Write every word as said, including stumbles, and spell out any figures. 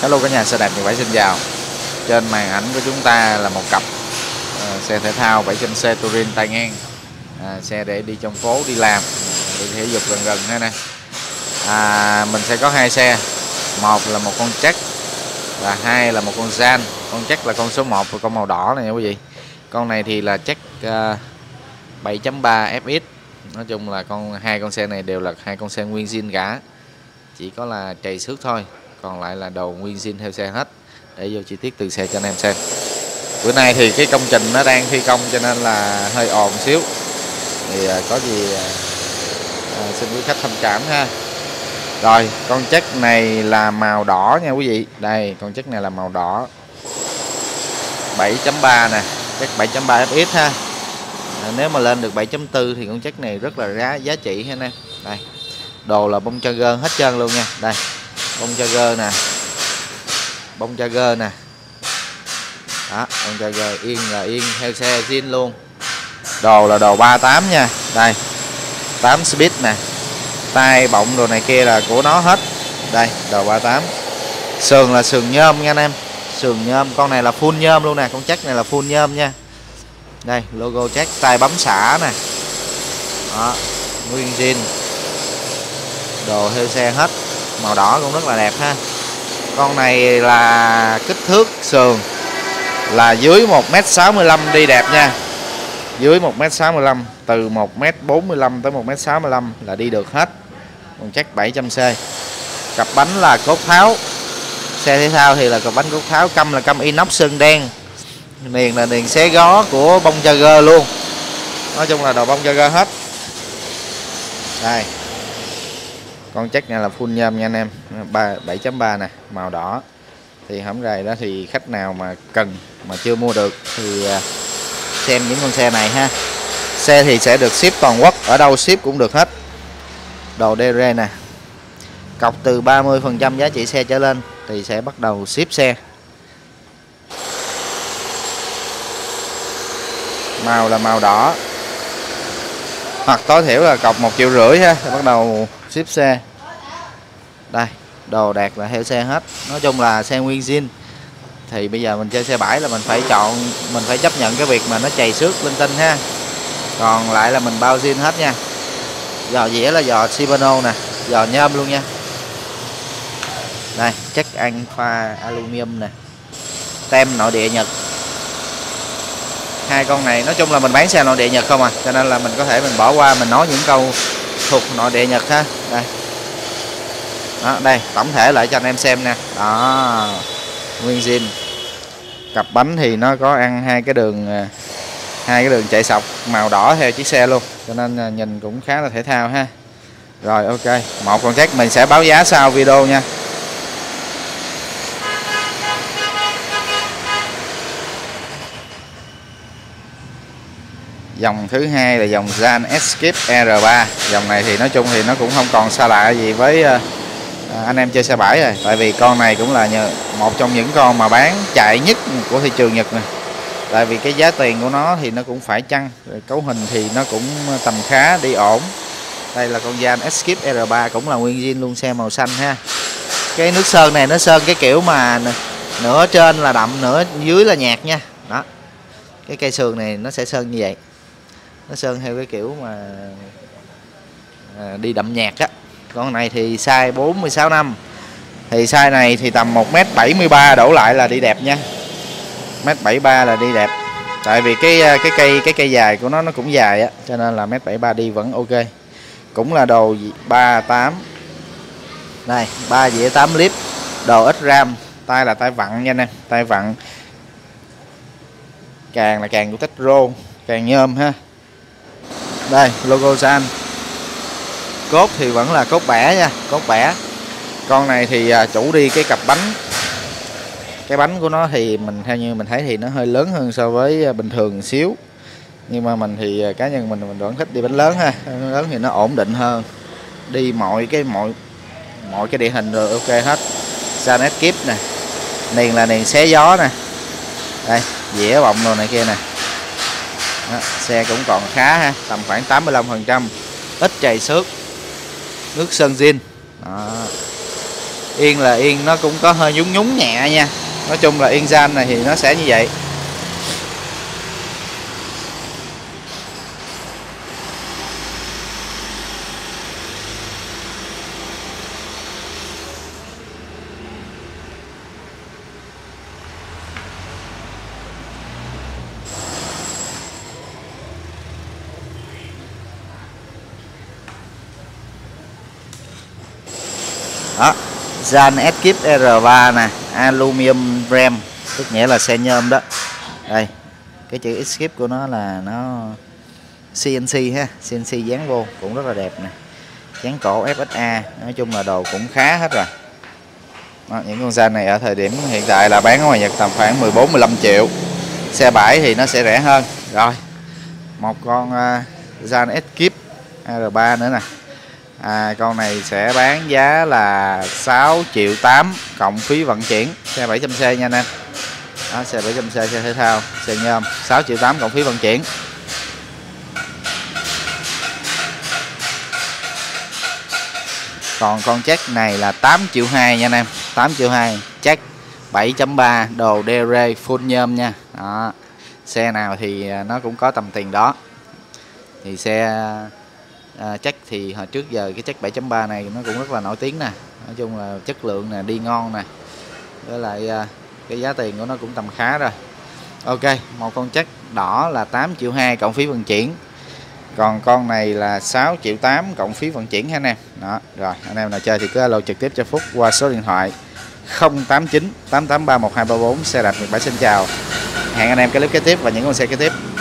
Hello cả nhà, xe đẹp mười bảy xin chào. Trên màn ảnh của chúng ta là một cặp uh, xe thể thao bảy trăm xê Touring tay ngang, à, xe để đi trong phố, đi làm, đi thể dục gần gần thế này. À, mình sẽ có hai xe, một là một con Jack và hai là một con Gian. Con Jack là con số một và con màu đỏ này nha quý vị. Con này thì là Jack uh, bảy chấm ba ép ích. Nói chung là con hai con xe này đều là hai con xe nguyên zin cả, chỉ có là trầy xước thôi, còn lại là đồ nguyên zin theo xe hết. Để vô chi tiết từ xe cho anh em xem. Bữa nay thì cái công trình nó đang thi công cho nên là hơi ồn xíu, thì có gì à, xin quý khách thông cảm ha. Rồi, con Jack này là màu đỏ nha quý vị. Đây, con Jack này là màu đỏ bảy chấm ba nè, Jack bảy chấm ba ép ích ha. À, nếu mà lên được bảy chấm bốn thì con Jack này rất là giá giá trị ha nè. Đây, đồ là bông Charger hết trơn luôn nha. Đây, bông Charger nè, bông Charger nè, đó, bông Charger yên là yên theo xe zin luôn. Đồ là đồ ba mươi tám nha. Đây, tám speed nè, tay bọng đồ này kia là của nó hết. Đây, đồ ba mươi tám. Sườn là sườn nhôm nha anh em, sườn nhôm. Con này là full nhôm luôn nè, con Jack này là full nhôm nha. Đây, logo Jack, tay bấm xả nè, đó, nguyên zin, đồ theo xe hết. Màu đỏ cũng rất là đẹp ha. Con này là kích thước sườn là dưới một mét sáu mươi lăm đi đẹp nha. Dưới một mét sáu mươi lăm, từ một mét bốn mươi lăm tới một mét sáu mươi lăm là đi được hết. Còn Jack bảy trăm xê. Cặp bánh là cốt tháo. Xe thể thao thì là cặp bánh cốt tháo, căm là căm inox sơn đen. Niền là niền xé gió của bông Charger luôn. Nói chung là đồ bông Charger hết. Đây, con Jack này là full nhôm nha anh em, bảy chấm ba nè, màu đỏ. Thì hổng rày đó thì khách nào mà cần mà chưa mua được thì xem những con xe này ha. Xe thì sẽ được ship toàn quốc, ở đâu ship cũng được hết. Đồ đê rê nè, cọc từ ba mươi phần trăm giá trị xe trở lên thì sẽ bắt đầu ship xe. Màu là màu đỏ, hoặc tối thiểu là cọc một triệu rưỡi ha, bắt đầu ship xe. Đây, đồ đạc là theo xe hết. Nói chung là xe nguyên zin. Thì bây giờ mình chơi xe bãi là mình phải chọn, mình phải chấp nhận cái việc mà nó chày xước linh tinh ha. Còn lại là mình bao zin hết nha. Giò dĩa là giò Shimano nè, giò nhôm luôn nha. Đây, chất ăn pha aluminium nè, tem nội địa Nhật. Hai con này nói chung là mình bán xe nội địa Nhật không à, cho nên là mình có thể mình bỏ qua, mình nói những câu thuộc nội địa Nhật ha. Đây, đó, đây tổng thể lại cho anh em xem nè. Đó, nguyên zin. Cặp bánh thì nó có ăn hai cái đường hai cái đường chạy sọc màu đỏ theo chiếc xe luôn, cho nên nhìn cũng khá là thể thao ha. Rồi ok, một con Jack mình sẽ báo giá sau video nha. Dòng thứ hai là dòng Gian Escape R ba. Dòng này thì nói chung thì nó cũng không còn xa lạ gì với à, anh em chơi xe bãi rồi. Tại vì con này cũng là nhờ, một trong những con mà bán chạy nhất của thị trường Nhật này. Tại vì cái giá tiền của nó thì nó cũng phải chăng, rồi cấu hình thì nó cũng tầm khá, đi ổn. Đây là con Gian Escape R ba, cũng là nguyên zin luôn, xe màu xanh ha. Cái nước sơn này nó sơn cái kiểu mà nửa trên là đậm, nửa dưới là nhạt nha. Đó, cái cây sườn này nó sẽ sơn như vậy, nó sơn theo cái kiểu mà à, đi đậm nhạt á. Con này thì size bốn mươi sáu năm, thì size này thì tầm một mét bảy mươi ba đổ lại là đi đẹp nha. một mét bảy mươi ba là đi đẹp. Tại vì cái cái cây cái cây dài của nó nó cũng dài á, cho nên là một mét bảy mươi ba đi vẫn ok. Cũng là đồ ba tám. Đây, ba dĩa tám lít, đồ ít ram, tay là tay vặn nha nè, tay vặn. Càng là càng của Tetro, càng nhôm ha. Đây, logo Gian. Cốt thì vẫn là cốt bẻ nha, cốt bẻ. Con này thì chủ đi cái cặp bánh, cái bánh của nó thì mình theo như mình thấy thì nó hơi lớn hơn so với bình thường xíu. Nhưng mà mình thì cá nhân mình mình vẫn thích đi bánh lớn ha, bánh lớn thì nó ổn định hơn, đi mọi cái mọi mọi cái địa hình rồi ok hết. Gian Escape nè, niền là niền xé gió nè. Đây, dĩa bọng đồ này kia nè. Đó, xe cũng còn khá ha, tầm khoảng tám mươi lăm phần trăm, ít chày xước, nước sơn zin. Đó, Yên là yên nó cũng có hơi nhún nhún nhẹ nha. Nói chung là yên gian này thì nó sẽ như vậy. Đó, Gian Escape R ba nè, aluminum frame, tức nghĩa là xe nhôm đó. Đây, cái chữ Escape của nó là nó xê en xê ha, xê en xê dán vô cũng rất là đẹp nè. Dán cổ ép ét a, nói chung là đồ cũng khá hết rồi. Đó, những con Gian này ở thời điểm hiện tại là bán ở ngoài Nhật tầm khoảng mười bốn mười lăm triệu. Xe bãi thì nó sẽ rẻ hơn. Rồi, một con uh, Gian Escape R ba nữa nè. À, con này sẽ bán giá là sáu triệu tám cộng phí vận chuyển, xe bảy trăm xê nha anh em. Đó, xe bảy trăm xê, xe thể thao, xe nhôm, sáu triệu tám cộng phí vận chuyển. Còn con check này là tám triệu hai nha anh em, tám triệu hai, check bảy chấm ba, đồ đê rê full nhôm nha. Đó, xe nào thì nó cũng có tầm tiền đó. Thì xe À, check thì hồi trước giờ cái check bảy chấm ba này nó cũng rất là nổi tiếng nè. Nói chung là chất lượng nè, đi ngon nè. Với lại à, cái giá tiền của nó cũng tầm khá rồi. Ok, một con check đỏ là tám triệu hai cộng phí vận chuyển. Còn con này là sáu triệu tám cộng phí vận chuyển ha anh em. Đó, rồi anh em nào chơi thì cứ alo trực tiếp cho Phúc qua số điện thoại không tám chín tám tám ba một hai ba bốn. Xe đạp Nhật Bãi xin chào. Hẹn anh em cái clip kế tiếp và những con xe kế tiếp.